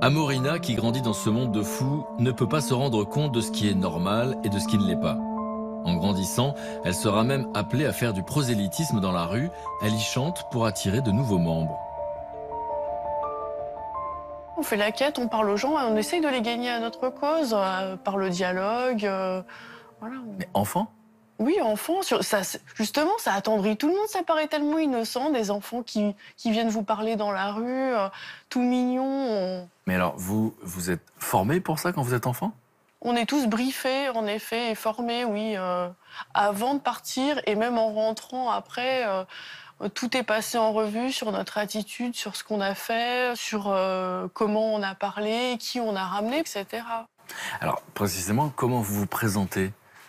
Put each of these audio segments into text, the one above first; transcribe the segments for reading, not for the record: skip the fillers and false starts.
Amorina, qui grandit dans ce monde de fous, ne peut pas se rendre compte de ce qui est normal et de ce qui ne l'est pas. En grandissant, elle sera même appelée à faire du prosélytisme dans la rue. Elle y chante pour attirer de nouveaux membres. On fait la quête, on parle aux gens et on essaye de les gagner à notre cause, par le dialogue. Voilà. Mais enfant? Oui, enfants, justement, ça attendrit tout le monde, ça paraît tellement innocent, des enfants qui viennent vous parler dans la rue, tout mignons. Mais alors, vous êtes formé pour ça quand vous êtes enfant? On est tous briefés, en effet, et formés, oui, avant de partir et même en rentrant après. Tout est passé en revue sur notre attitude, sur ce qu'on a fait, sur comment on a parlé, qui on a ramené, etc. Alors, précisément, comment vous vous présentez?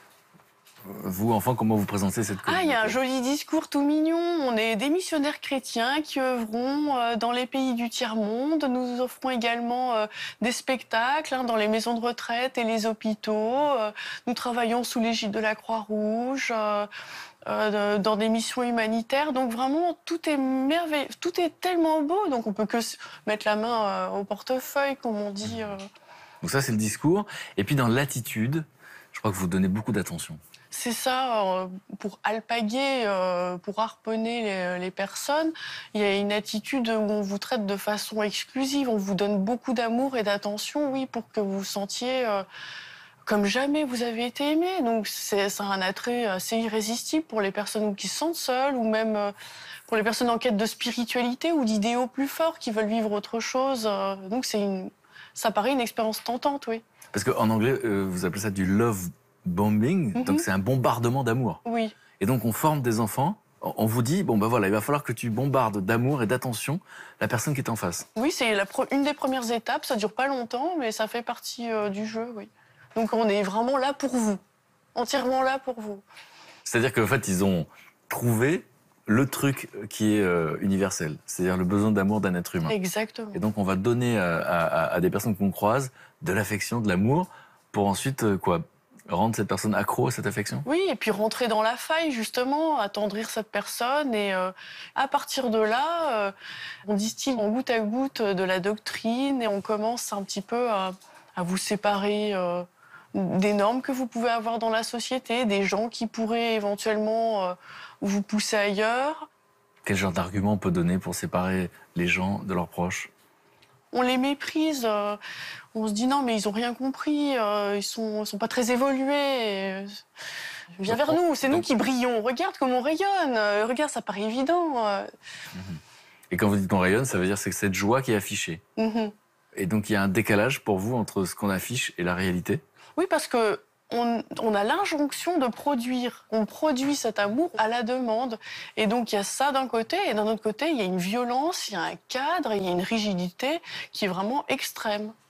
Vous, enfant, comment vous présentez cette Ah, il y a un communauté? joli discours tout mignon. On est des missionnaires chrétiens qui œuvront dans les pays du tiers-monde. Nous offrons également des spectacles dans les maisons de retraite et les hôpitaux. Nous travaillons sous l'égide de la Croix-Rouge, dans des missions humanitaires. Donc vraiment, tout est merveilleux, tout est tellement beau. Donc on peut que mettre la main au portefeuille, comme on dit. Donc ça, c'est le discours. Et puis dans l'attitude, je crois que vous donnez beaucoup d'attention. C'est ça, pour alpaguer, pour harponner les personnes, il y a une attitude où on vous traite de façon exclusive, on vous donne beaucoup d'amour et d'attention, oui, pour que vous vous sentiez comme jamais vous avez été aimé. Donc c'est un attrait assez irrésistible pour les personnes qui se sentent seules, ou même pour les personnes en quête de spiritualité ou d'idéaux plus forts qui veulent vivre autre chose. Donc ça paraît une expérience tentante, oui. Parce qu'en anglais, vous appelez ça du love bombing, donc c'est un bombardement d'amour. Oui. Et donc on forme des enfants, on vous dit, bon ben voilà, il va falloir que tu bombardes d'amour et d'attention la personne qui est en face. Oui, c'est une des premières étapes, ça dure pas longtemps, mais ça fait partie du jeu, oui. Donc on est vraiment là pour vous, entièrement là pour vous. C'est-à-dire qu'en fait, ils ont trouvé le truc qui est universel, c'est-à-dire le besoin d'amour d'un être humain. Exactement. Et donc on va donner à des personnes qu'on croise de l'affection, de l'amour, pour ensuite rendre cette personne accro à cette affection? Oui, et puis rentrer dans la faille, justement, attendrir cette personne. Et à partir de là, on distille en goutte à goutte de la doctrine et on commence un petit peu à vous séparer des normes que vous pouvez avoir dans la société, des gens qui pourraient éventuellement vous pousser ailleurs. Quel genre d'argument on peut donner pour séparer les gens de leurs proches? On les méprise, on se dit non mais ils ont rien compris, ils sont pas très évolués. Viens vers nous, c'est nous qui brillons, regarde comme on rayonne, regarde ça paraît évident. Et quand vous dites qu'on rayonne, ça veut dire que c'est cette joie qui est affichée. Mhm. Et donc il y a un décalage pour vous entre ce qu'on affiche et la réalité? Oui, parce que on a l'injonction de produire. On produit cet amour à la demande. Et donc, il y a ça d'un côté. Et d'un autre côté, il y a une violence, il y a un cadre, il y a une rigidité qui est vraiment extrême.